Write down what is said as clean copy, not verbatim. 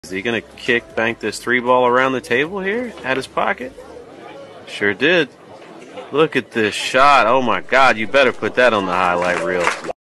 Is he going to bank this three ball around the table here at his pocket? Sure did. Look at this shot. Oh my God, you better put that on the highlight reel.